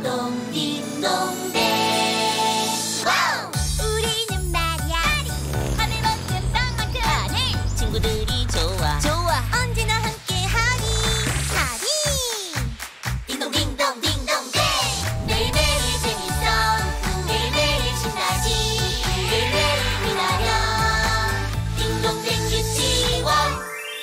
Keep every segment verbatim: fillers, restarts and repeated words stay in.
딩동 딩동댕. 와우! 우리는 말이야 하늘 만큼 땅 만큼 하늘 친구들이 좋아 좋아 언제나 함께하리 하리. 딩동 딩동 딩동댕. 매일매일 재밌어 매일매일 신나지 매일매일 빛나려 딩동댕 유치원.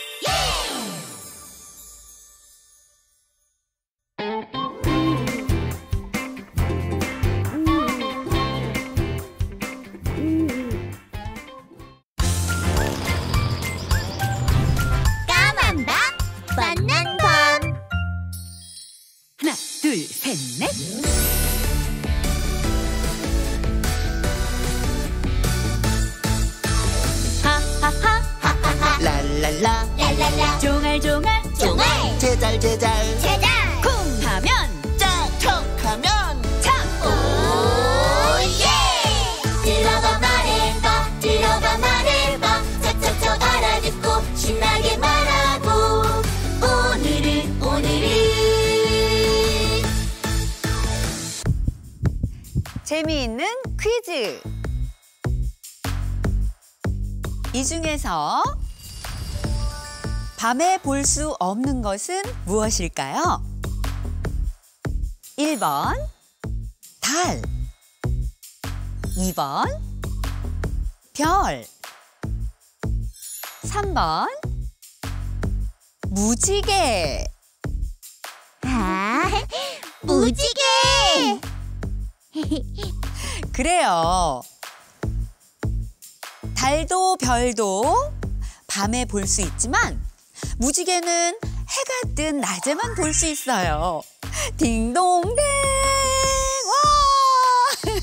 까만 밤 만난 밤. 하나, 둘, 셋, 넷. 하하하, 하하하 랄랄라 랄랄라 종알종알, 종알 제잘 제잘 제자 쿵 하면 척척하면 참. 오예. 들어봐 말해봐 들어봐 말해봐 척척척 알아듣고 신나게 말하고 오늘은 오늘은 재미있는 퀴즈. 이 중에서 밤에 볼 수 없는 것은 무엇일까요? 일 번 달, 이 번 별, 삼 번 무지개. 아 무지개. 그래요. 달도 별도 밤에 볼 수 있지만 무지개는 해가 뜬 낮에만 볼 수 있어요. 딩동댕! 와!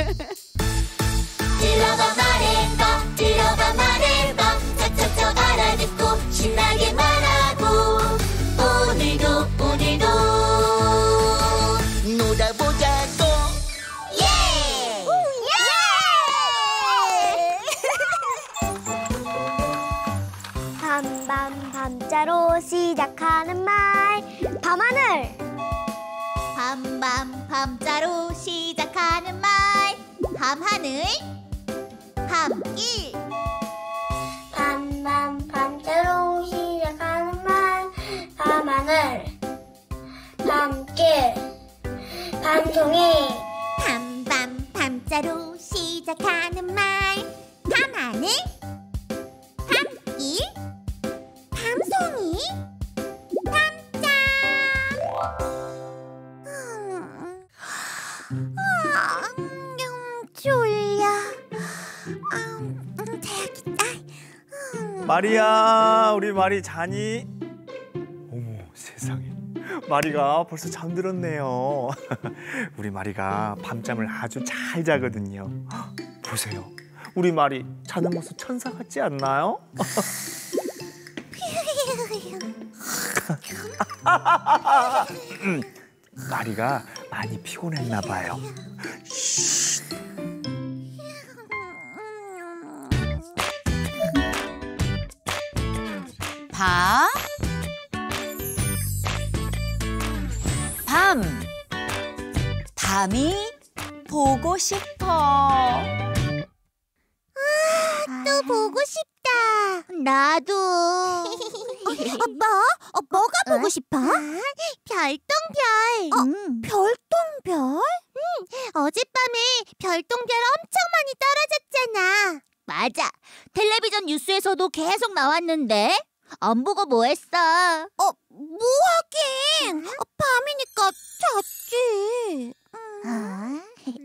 들어봐 말해봐 들어봐 말해봐 척척척 알아듣고 신나게 말하고 오늘도 오늘도 놀아보자고. 예! 밤밤 밤자로 시작하는 말 밤하늘. 밤밤 밤자로 시작하는 말 밤하늘 밤길. 밤밤 밤자로 시작하는 말 밤하늘 밤길 밤송이. 밤밤 밤자로 시작하는 말 밤하늘 밤길 밤송이 밤자. 음, 아, 음, 졸려. 아, 음, 자야겠다. 음. 마리야, 우리 마리 자니? 어머, 세상에. 마리가 벌써 잠들었네요. 우리 마리가 밤잠을 아주 잘 자거든요. 보세요. 우리 마리 자는 모습 천사 같지 않나요? 마리가 많이 피곤했나 봐요. 밤, 밤, 밤이 보고 싶어. 또 보고 싶다. 나도. 뭐? 어, 뭐가 보고 싶어? 별똥별. 어, 별똥별? 응, 어젯밤에 별똥별 엄청 많이 떨어졌잖아. 맞아. 텔레비전 뉴스에서도 계속 나왔는데. 안 보고 뭐 했어? 어, 뭐 하긴. 어, 밤이니까 잤지. 음.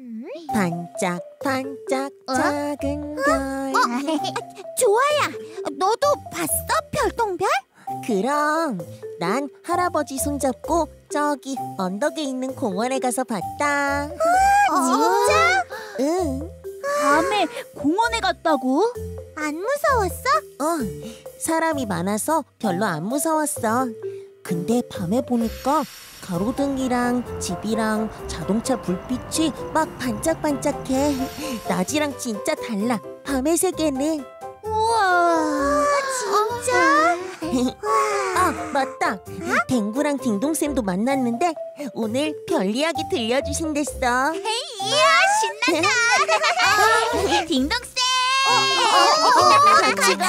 반짝반짝 어? 작은 별. 좋아야. 너도 봤어? 별똥별? 그럼 난 할아버지 손잡고 저기 언덕에 있는 공원에 가서 봤다. 진짜? 응. 밤에 공원에 갔다고? 안 무서웠어? 어, 사람이 많아서 별로 안 무서웠어. 근데 밤에 보니까 가로등이랑 집이랑 자동차 불빛이 막 반짝반짝해. 낮이랑 진짜 달라. 밤의 세계는. 우와, 우와, 진짜? 아, 맞다. 댕구랑 딩동쌤도 만났는데 오늘 별 이야기 들려주신댔어. 이야, 신난다. 딩동쌤. 같이 가.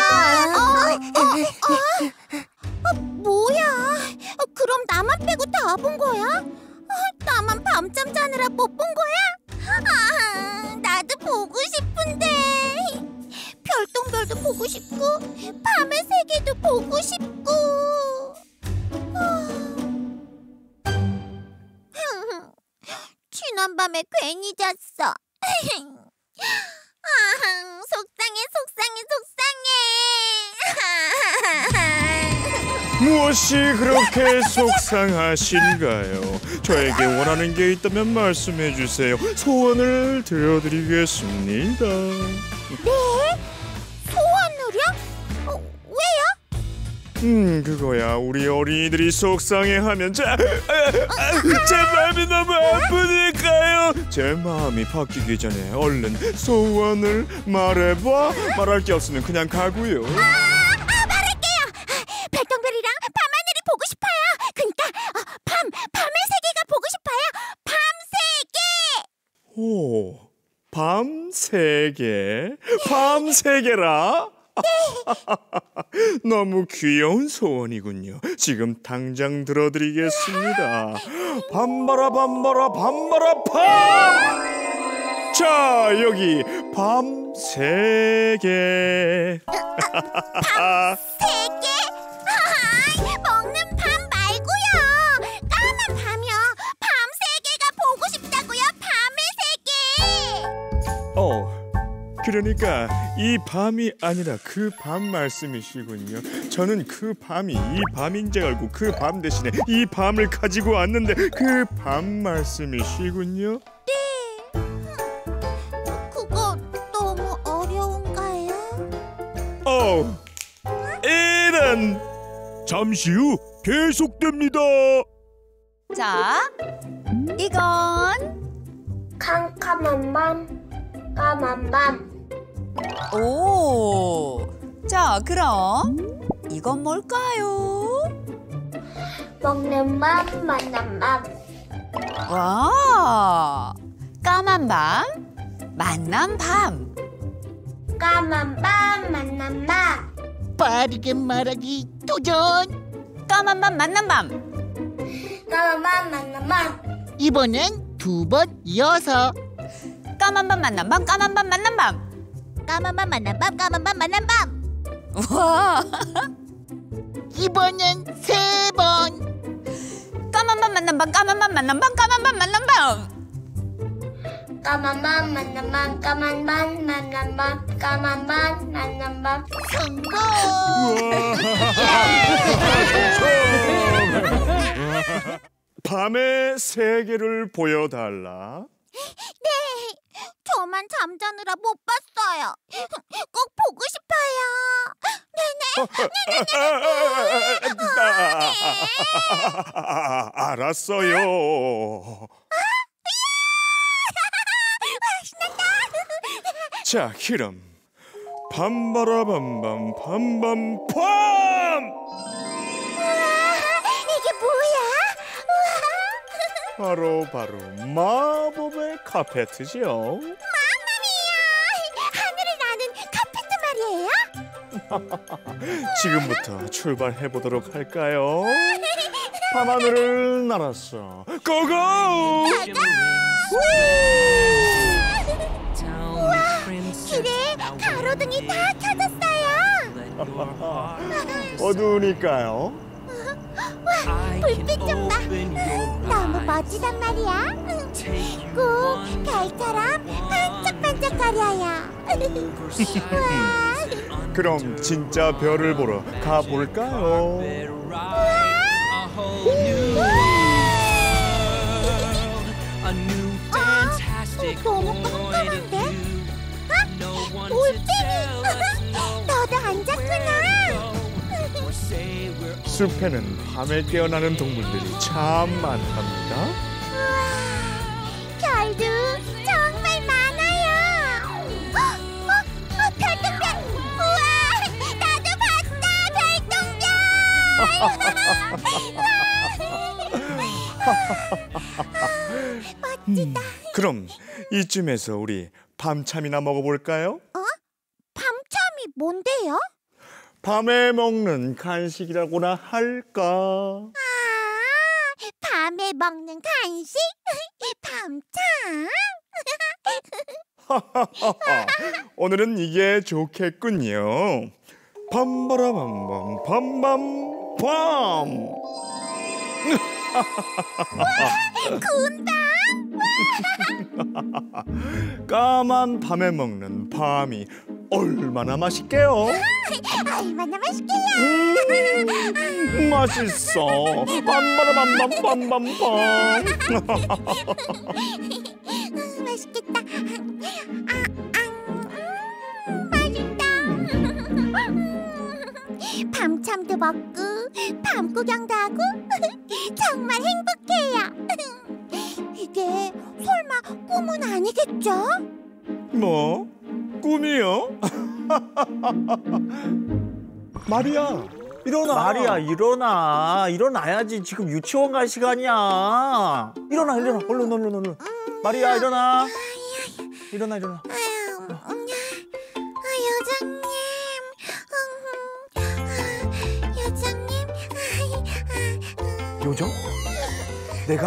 뭐야? 그럼 나만 빼고 다 본 거야? 나만 밤잠 자느라 못 본 거야? 아, 나도 보고 싶은데. 별똥별도 보고 싶고 밤의 세계도 보고 싶고. 지난밤에 괜히 잤어. 아, 속상해 속상해 속상해. 무엇이 그렇게 속상하신가요? 저에게 원하는 게 있다면 말씀해 주세요. 소원을 들려드리겠습니다. 네? 소원을요? 어, 왜요? 음, 그거야. 우리 어린이들이 속상해하면 제, 아, 아, 제 마음이 너무 아프니까요. 제 마음이 바뀌기 전에 얼른 소원을 말해봐. 말할 게 없으면 그냥 가고요. 아, 아 말할게요. 별똥별이랑 밤하늘이 보고 싶어요. 그러니까 어, 밤, 밤의 세계가 보고 싶어요. 밤세계. 오, 밤 세계? 밤 세계라? 너무 귀여운 소원이군요. 지금 당장 들어드리겠습니다. 밤바라 밤바라 밤바라 밤! 자, 여기 밤 세계. 세계? 하하, 먹는 밤 말고요. 까만 밤이요. 밤세계가 보고 싶다고요. 밤의 세계. 어, 그러니까 이 밤이 아니라 그 밤 말씀이시군요. 저는 그 밤이 이 밤인 줄 알고 그 밤 대신에 이 밤을 가지고 왔는데 그 밤 말씀이시군요. 그거 너무 어려운가요? 어, 이런. 잠시 후 계속됩니다. 자, 이건 캄캄한 밤, 까만 밤. 오. 자, 그럼 이건 뭘까요? 먹는 밤, 만난 밤. 와. 까만 밤, 만난 밤. 까만 밤, 만난 밤. 빠르게 말하기 도전. 까만 밤, 만난 밤. 까만 밤, 만난 밤. 이번엔 두 번 이어서 까만 밤, 만난 밤, 까만 밤, 만난 밤. 까만 밤 만난 밤, 까만 밤 만난 밤. 와. 이번엔 세 번. 까만 밤, 만난 밤, 까만 밤, 만난 밤, 까만 밤, 만난 밤. 까만 밤, 만난 밤, 까만 밤, 만난 밤, 까만 밤, 만난 밤. 성공. 밤의 세계를 보여달라. 네, 저만 잠자느라 못 봤어요. 꼭 보고 싶어요. 아, 알았어요. 자, 그럼 밤바라밤밤 밤밤 밤! 이게 뭐야? 바로 바로 마법의 카페트죠. 마마미야! 하늘을 나는 카페트 말이에요? 지금부터 출발해 보도록 할까요? 밤하늘을 날았어. 고고! 길에 가로등이 다 켜졌어요. 어두우니까요. 불빛 좀 봐. 너무 멋지단 말이야. 꼭 별처럼 반짝반짝거려요. 우와. 그럼 진짜 별을 보러 가볼까요? 너무 깜깜한데? 아? 올빼미! 너도 앉았구나! 숲에는 밤에 깨어나는 동물들이 참 많답니다. 우와, 별도 정말 많아요! 어? 어? 어? 별똥별! 우와! 음, 그럼 이쯤에서 우리 밤참이나 먹어볼까요? 밤참이 뭔데요? 밤에 먹는 간식이라고나 할까? 아, 밤에 먹는 간식? 밤참? 오늘은 이게 좋겠군요. 밤바라밤밤 밤밤 밤. 군밤? 까만 밤에 먹는 밤이 얼마나 맛있게요? 얼마나 맛있게요? 음, 맛있어. 밤바라밤밤 밤밤밤. 음, 맛있겠다. 아, 아, 음, 맛있다. 밤참도 먹고 밤구경도 하고 정말 행복해요. 이게 설마 꿈은 아니겠죠? 뭐? 꿈이요? 마리아, 일어나. 마리아 일어나. 일어나야지. 지금 유치원 갈 시간이야. 일어나 일어나. 얼른 얼른 얼른. 마리아 일어나. 일어나 일어나. 아유, 음, 아, 여장님, 음, 아, 여장님, 요정? 내가?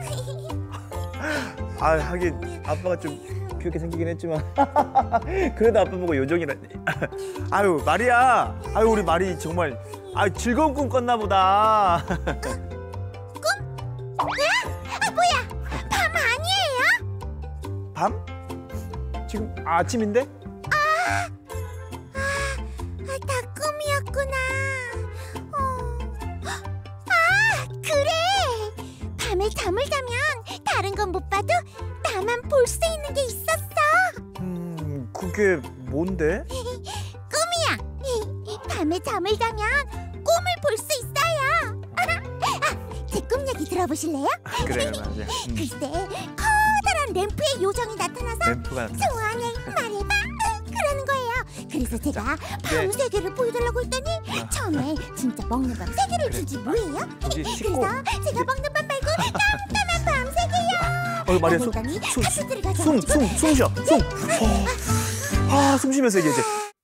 아, 하긴 아빠가 좀 귀엽게 생기긴 했지만 그래도 아빠 보고 요정이라니. 아유, 마리아. 아유, 우리 마리 정말 아 즐거운 꿈 꿨나 보다. 아, 뭐야? 밤 아니에요? 밤? 지금 아침인데? 아, 다 꿈이었구나. 어. 아, 그래. 밤에 잠을 자면 다른 건 못 봐도 나만 볼 수 있는 게 있었어. 음, 그게 뭔데? 꿈이야. 밤에 잠을 자면 꿈을 볼 수 있어요. 아, 제 꿈 얘기 들어보실래요? 그래, 맞아. 음, 글쎄, 커다란 램프의 요정이 나타나서 램프가 나타났어. 소원을 말해봐 그러는 거예요. 그래서 제가 밤 세 개를 보여달라고 했더니 처음에 진짜 먹는 밤 세 개를 주지 뭐예요? 여기 씻고. 그래서 제가 먹는 밤 말고 깜깜한 밤 세 개요. 어, 마리아 숨, 그러더니 숨, 카트들을 숨, 가져가지고 숨, 숨 쉬어. 숨. 어. 아, 숨 쉬면서 얘기해.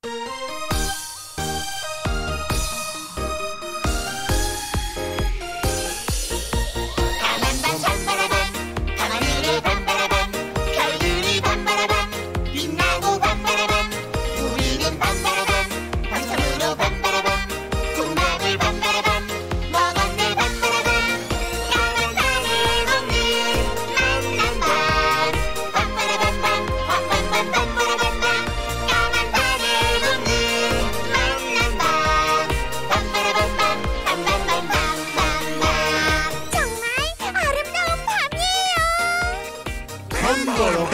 까만 밤 밤바라밤 밤하늘에 밤바라밤 별들이 밤바라밤 빛나고 밤바라밤 우리는 밤바라밤 밤섬으로 밤바라밤 궁합을 밤바라밤 먹었네 밤바라밤 까만 밤에 먹는 만난 밤 밤바라밤밤 밤밤밤 밤바라밤밤 까만 밤에 먹는 만난 밤 밤바라밤밤 밤밤밤밤밤밤 정말 아름다운 밤이에요. 밤바라밤.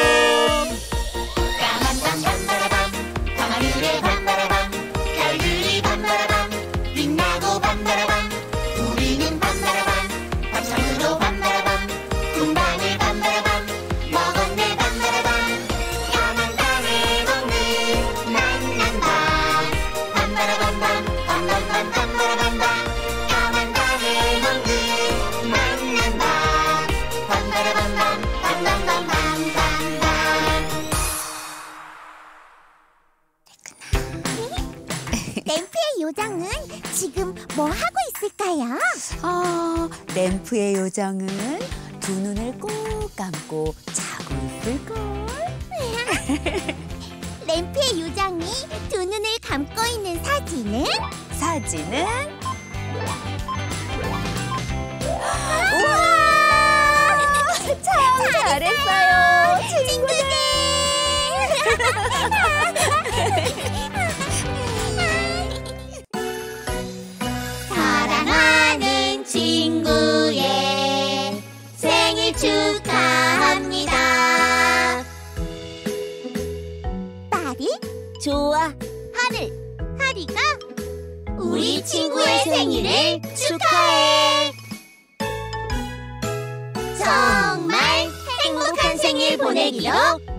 까만 밤 밤바라밤 밤하늘에 밤바라밤 별들이 밤바라밤 빛나고 밤바라밤 우리는 밤바라밤 밤섬으로 밤바라밤 궁방을 밤바라밤 먹었네 밤바라밤 까만 밤에 먹는 만난 밤 밤바라밤밤 밤밤밤 밤바라밤밤 까만 밤에 먹는 만난 밤 밤바라밤밤 밤밤밤밤밤밤 램프의 요정은 지금 뭐 하고 있을까요? 아, 램프의 요정은 두 눈을 꼭 감고 자고 있을걸. 램프의 요정이 두 눈을 감고 있는 사진은 사진은 우와! 참 잘했어요, 친구들! 사랑하는 친구의 생일 축하합니다. 딸이? 좋아. 하늘, 하리가 우리 친구의 생일을 축하해. 정말 행복한 생일 보내기로